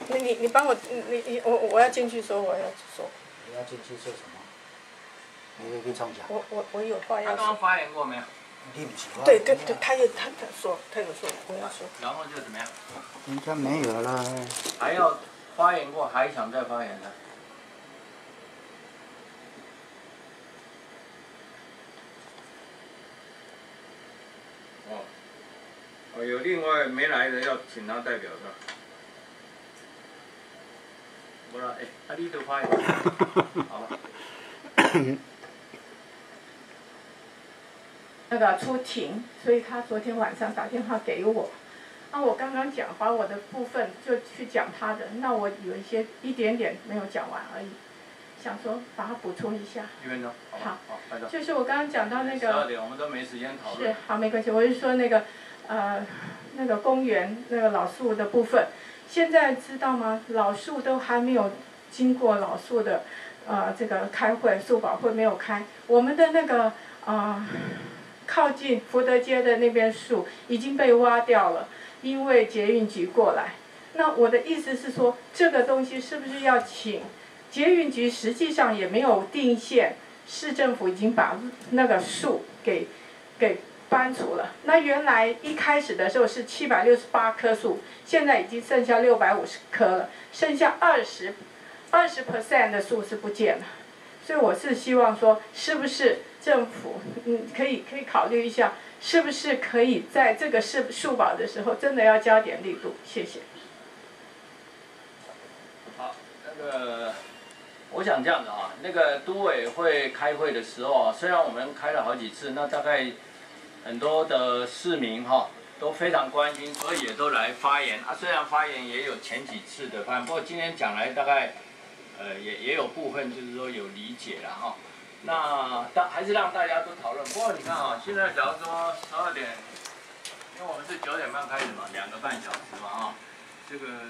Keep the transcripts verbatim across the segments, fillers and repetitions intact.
你你你帮我，你你我我要进去说，我要说。 你要进去说什么？你可以去冲讲。 我我我有话要说。 他刚刚发言过没有？ 你不是对对对，他也他他说，他有说我要说。 然后就怎么样？ 人家没有了。 还要发言过，还想再发言的？哦，哦，有另外没来的要请他代表是吧？不啦，哎，啊，你都发言，好了。 那个出庭，所以他昨天晚上打电话给我。那我刚刚讲，把我的部分就去讲他的，那我有一些一点点没有讲完而已，想说把它补充一下。 一分钟。 好， 好，快点。 就是我刚刚讲到那个。 十二点，我们都没时间讨论。 是，好，没关系。我是说那个，呃，那个公园那个老树的部分，现在知道吗？老树都还没有经过老树的，呃，这个开会，树保会没有开。我们的那个，呃。靠近福德街的那边树已经被挖掉了，因为捷运局过来。那我的意思是说，这个东西是不是要请捷运局？实际上也没有定线，市政府已经把那个树给给搬除了。那原来一开始的时候是七百六十八棵树，现在已经剩下六百五十棵了，剩下二十二十 percent 的树是不见了。所以我是希望说，是不是政府嗯可以可以考虑一下，是不是可以在这个树树保的时候真的要加点力度？谢谢。 好，那个我想这样子啊，那个都委会开会的时候啊，虽然我们开了好几次，那大概很多的市民哈、啊、都非常关心，所以也都来发言啊。虽然发言也有前几次的发言，不过今天讲来大概。呃，也也有部分就是说有理解了哈，那大还是让大家都讨论。不过你看啊，现在假如说十二点，因为我们是九点半开始嘛，两个半小时嘛啊，这个、呃、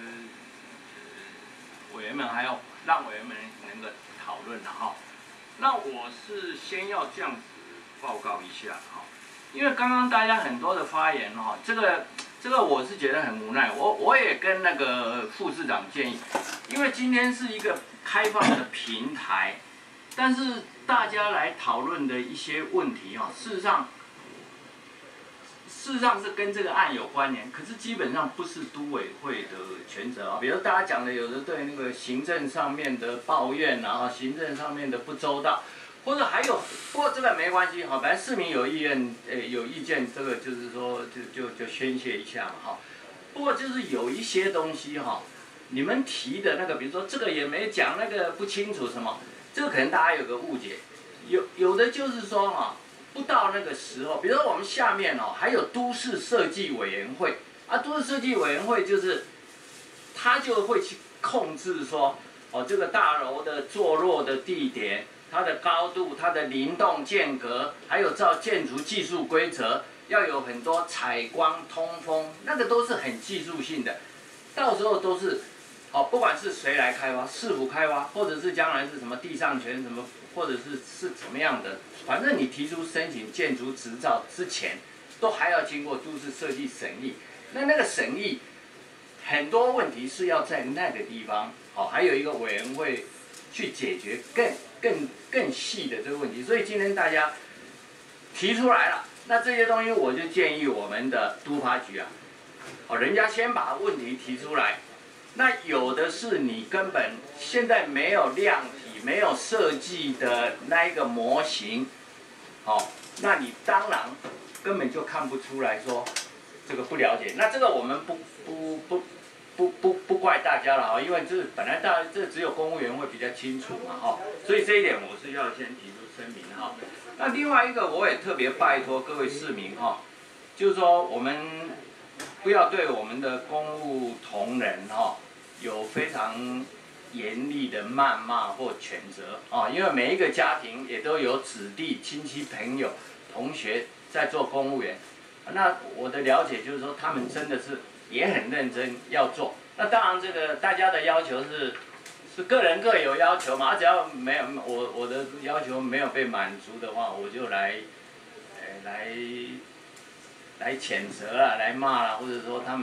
委员们还要让委员们能够讨论了哈。那我是先要这样子报告一下哈，因为刚刚大家很多的发言哈，这个。这个我是觉得很无奈，我我也跟那个副市长建议，因为今天是一个开放的平台，但是大家来讨论的一些问题哈，事实上，事实上是跟这个案有关联，可是基本上不是都委会的全责啊。比如大家讲的，有的对那个行政上面的抱怨啊，行政上面的不周到。或者还有，不过这个没关系哈，反正市民有意愿，呃，有意见，这个就是说，就就就宣泄一下嘛哈。不过就是有一些东西哈，你们提的那个，比如说这个也没讲，那个不清楚什么，这个可能大家有个误解。有有的就是说哈，不到那个时候，比如说我们下面哦，还有都市设计委员会啊，都市设计委员会就是，他就会去控制说，哦，这个大楼的坐落的地点。它的高度、它的灵动间隔，还有照建筑技术规则，要有很多采光、通风，那个都是很技术性的。到时候都是，哦，不管是谁来开发，市府开发，或者是将来是什么地上权什么，或者是是怎么样的，反正你提出申请建筑执照之前，都还要经过都市设计审议。那那个审议，很多问题是要在那个地方，哦，还有一个委员会去解决更。更更细的这个问题，所以今天大家提出来了，那这些东西我就建议我们的都发局啊，哦，人家先把问题提出来，那有的是你根本现在没有量体、没有设计的那一个模型，哦，那你当然根本就看不出来说这个不了解，那这个我们不不不。不不不怪大家了啊，因为这本来大这只有公务员会比较清楚嘛哈，所以这一点我是要先提出声明哈。那另外一个我也特别拜托各位市民哈，就是说我们不要对我们的公务同仁哈有非常严厉的谩骂或谴责啊，因为每一个家庭也都有子弟、亲戚、朋友、同学在做公务员，那我的了解就是说他们真的是。也很认真要做，那当然这个大家的要求是，是个人各有要求嘛，只要没有我我的要求没有被满足的话，我就来，呃来，来谴责啦，来骂啦，或者说他们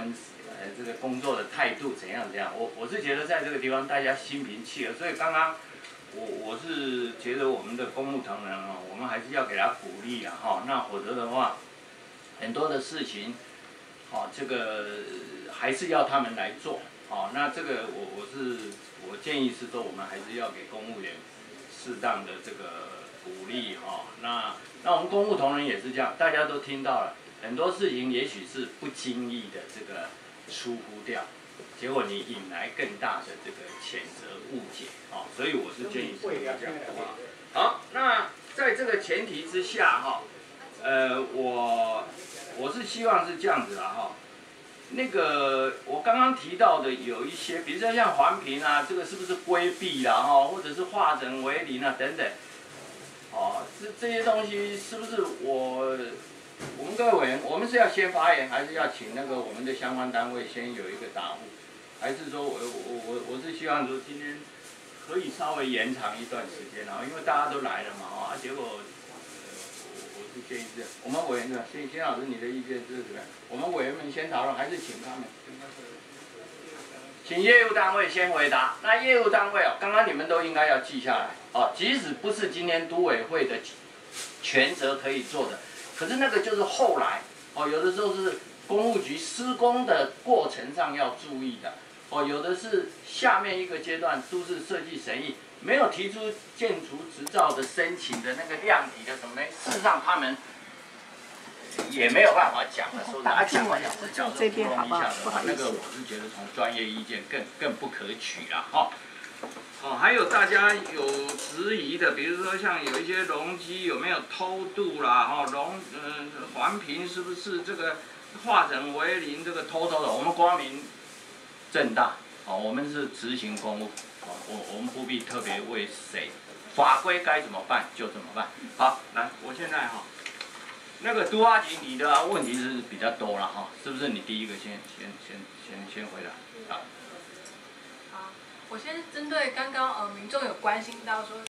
呃这个工作的态度怎样怎样。我我是觉得在这个地方大家心平气和，所以刚刚我我是觉得我们的公务同仁哦，我们还是要给他鼓励啊哈，那否则的话，很多的事情，哦这个还是要他们来做。哦，那这个我我是我建议是说，我们还是要给公务员适当的这个鼓励哈、哦。那那我们公务同仁也是这样，大家都听到了，很多事情也许是不经意的这个疏忽掉，结果你引来更大的这个谴责误解哦。所以我是建议是这样的话。好，那在这个前提之下哈、哦，呃，我我是希望是这样子啦哈。那个我刚刚提到的有一些，比如说像环评啊，这个是不是规避啦哈，或者是化整为零啊等等，哦，这这些东西是不是我我们各位委员，我们是要先发言，还是要请那个我们的相关单位先有一个答复，还是说我我我我是希望说今天可以稍微延长一段时间啊，因为大家都来了嘛啊，结果。建议是，我们委员的，谢谢老师，你的意见是什么？我们委员们先讨论，还是请他们？请业务单位先回答。那业务单位哦，刚刚你们都应该要记下来哦，即使不是今天都委会的权责可以做的，可是那个就是后来哦，有的时候是公务局施工的过程上要注意的哦，有的是下面一个阶段都市设计审议。没有提出建筑执照的申请的那个量体的什么呢？事实上他们也没有办法讲的，说他讲了是叫做不容易下的，那个我是觉得从专业意见更更不可取了哈。哦，还有大家有质疑的，比如说像有一些容积有没有偷渡啦，哈，容嗯环评是不是这个化整为零，这个偷偷的，我们光明正大，哦，我们是执行公务。我我们不必特别为谁，法规该怎么办就怎么办。好，来，我现在哈，那个杜阿吉，你的问题是比较多了哈，是不是？你第一个先先先先先回答。好。 好，我先针对刚刚呃民众有关心到说